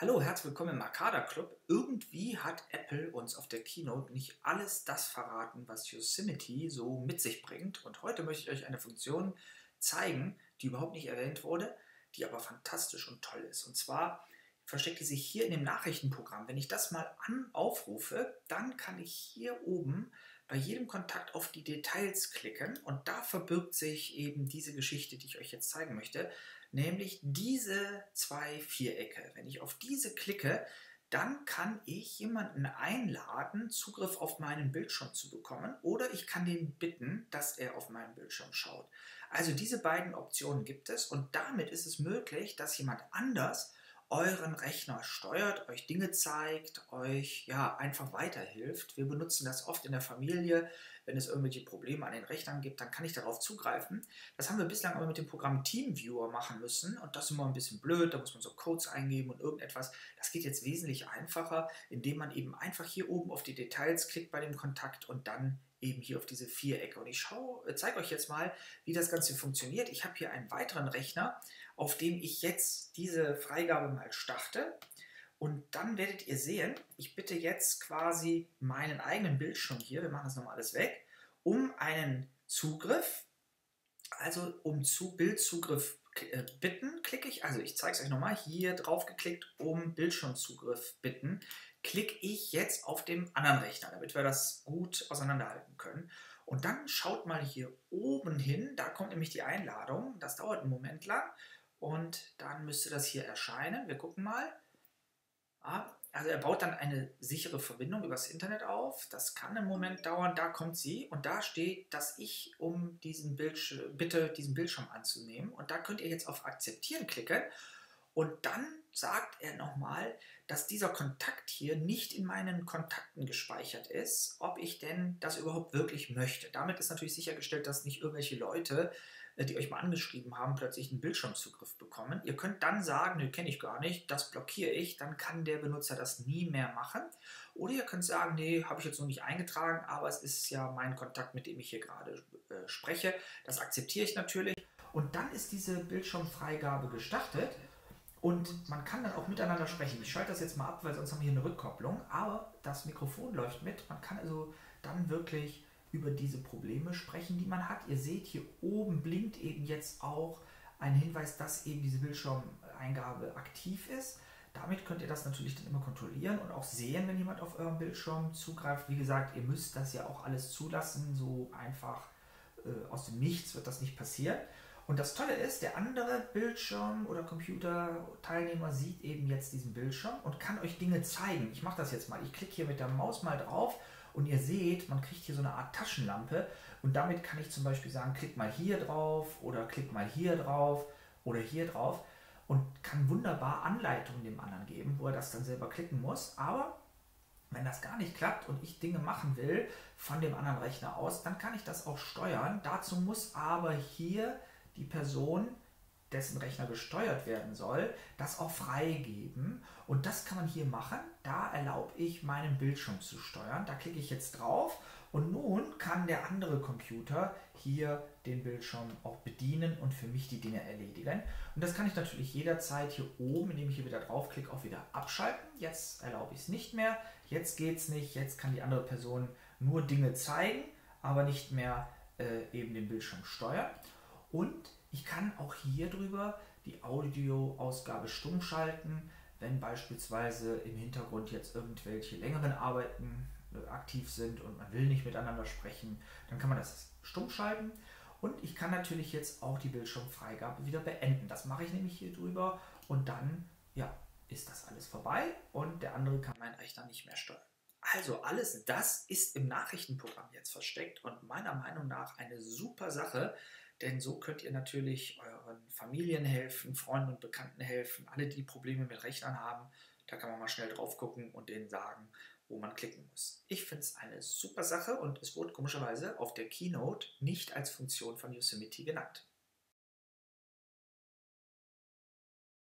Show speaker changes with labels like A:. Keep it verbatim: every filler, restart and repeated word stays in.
A: Hallo, herzlich willkommen im Arcada Club. Irgendwie hat Apple uns auf der Keynote nicht alles das verraten, was Yosemite so mit sich bringt. Und heute möchte ich euch eine Funktion zeigen, die überhaupt nicht erwähnt wurde, die aber fantastisch und toll ist. Und zwar versteckt die sich hier in dem Nachrichtenprogramm. Wenn ich das mal an aufrufe, dann kann ich hier oben bei jedem Kontakt auf die Details klicken und da verbirgt sich eben diese Geschichte, die ich euch jetzt zeigen möchte, nämlich diese zwei Vierecke. Wenn ich auf diese klicke, dann kann ich jemanden einladen, Zugriff auf meinen Bildschirm zu bekommen, oder ich kann den bitten, dass er auf meinen Bildschirm schaut. Also diese beiden Optionen gibt es und damit ist es möglich, dass jemand anders euren Rechner steuert, euch Dinge zeigt, euch ja einfach weiterhilft. Wir benutzen das oft in der Familie, wenn es irgendwelche Probleme an den Rechnern gibt, dann kann ich darauf zugreifen. Das haben wir bislang aber mit dem Programm TeamViewer machen müssen und das ist immer ein bisschen blöd, da muss man so Codes eingeben und irgendetwas. Das geht jetzt wesentlich einfacher, indem man eben einfach hier oben auf die Details klickt bei dem Kontakt und dann eben hier auf diese Vierecke. Und ich zeige euch jetzt mal, wie das Ganze funktioniert. Ich habe hier einen weiteren Rechner, auf dem ich jetzt diese Freigabe mal starte. Und dann werdet ihr sehen, ich bitte jetzt quasi meinen eigenen Bildschirm hier, wir machen das nochmal alles weg, um einen Zugriff, also um zu Bildzugriff äh, bitten, klicke ich, also ich zeige es euch nochmal, hier drauf geklickt, um Bildschirmzugriff bitten, klicke ich jetzt auf dem anderen Rechner, damit wir das gut auseinanderhalten können. Und dann schaut mal hier oben hin, da kommt nämlich die Einladung, das dauert einen Moment lang und dann müsste das hier erscheinen. Wir gucken mal. Also er baut dann eine sichere Verbindung übers Internet auf. Das kann einen Moment dauern. Da kommt sie und da steht, dass ich um diesen Bildschirm, bitte diesen Bildschirm anzunehmen. Und da könnt ihr jetzt auf Akzeptieren klicken. Und dann sagt er nochmal, dass dieser Kontakt hier nicht in meinen Kontakten gespeichert ist, ob ich denn das überhaupt wirklich möchte. Damit ist natürlich sichergestellt, dass nicht irgendwelche Leute, die euch mal angeschrieben haben, plötzlich einen Bildschirmzugriff bekommen. Ihr könnt dann sagen, ne, kenne ich gar nicht, das blockiere ich, dann kann der Benutzer das nie mehr machen. Oder ihr könnt sagen, nee, habe ich jetzt noch nicht eingetragen, aber es ist ja mein Kontakt, mit dem ich hier gerade äh, spreche. Das akzeptiere ich natürlich. Und dann ist diese Bildschirmfreigabe gestartet. Und man kann dann auch miteinander sprechen. Ich schalte das jetzt mal ab, weil sonst haben wir hier eine Rückkopplung. Aber das Mikrofon läuft mit. Man kann also dann wirklich über diese Probleme sprechen, die man hat. Ihr seht, hier oben blinkt eben jetzt auch ein Hinweis, dass eben diese Bildschirmeingabe aktiv ist. Damit könnt ihr das natürlich dann immer kontrollieren und auch sehen, wenn jemand auf euren Bildschirm zugreift. Wie gesagt, ihr müsst das ja auch alles zulassen. So einfach äh, aus dem Nichts wird das nicht passieren. Und das Tolle ist, der andere Bildschirm- oder Computerteilnehmer sieht eben jetzt diesen Bildschirm und kann euch Dinge zeigen. Ich mache das jetzt mal. Ich klicke hier mit der Maus mal drauf und ihr seht, man kriegt hier so eine Art Taschenlampe und damit kann ich zum Beispiel sagen, klick mal hier drauf oder klick mal hier drauf oder hier drauf und kann wunderbar Anleitungen dem anderen geben, wo er das dann selber klicken muss. Aber wenn das gar nicht klappt und ich Dinge machen will von dem anderen Rechner aus, dann kann ich das auch steuern. Dazu muss aber hier die Person, dessen Rechner gesteuert werden soll, das auch freigeben. Und das kann man hier machen. Da erlaube ich, meinen Bildschirm zu steuern. Da klicke ich jetzt drauf und nun kann der andere Computer hier den Bildschirm auch bedienen und für mich die Dinge erledigen. Und das kann ich natürlich jederzeit hier oben, indem ich hier wieder draufklicke, auch wieder abschalten. Jetzt erlaube ich es nicht mehr. Jetzt geht es nicht. Jetzt kann die andere Person nur Dinge zeigen, aber nicht mehr äh, eben den Bildschirm steuern. Und ich kann auch hier drüber die Audioausgabe stumm schalten, wenn beispielsweise im Hintergrund jetzt irgendwelche längeren Arbeiten äh, aktiv sind und man will nicht miteinander sprechen, dann kann man das stumm schalten. Und ich kann natürlich jetzt auch die Bildschirmfreigabe wieder beenden. Das mache ich nämlich hier drüber und dann ja, ist das alles vorbei und der andere kann meinen Rechner nicht mehr steuern. Also alles das ist im Nachrichtenprogramm jetzt versteckt und meiner Meinung nach eine super Sache, denn so könnt ihr natürlich euren Familien helfen, Freunden und Bekannten helfen, alle, die Probleme mit Rechnern haben. Da kann man mal schnell drauf gucken und denen sagen, wo man klicken muss. Ich finde es eine super Sache und es wurde komischerweise auf der Keynote nicht als Funktion von Yosemite genannt.